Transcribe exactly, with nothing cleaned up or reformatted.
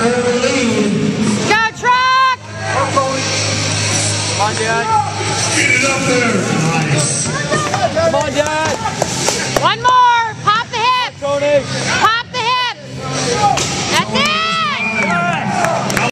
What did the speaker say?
early lead. Go truck! Come on, Dad. Get it up there. Nice.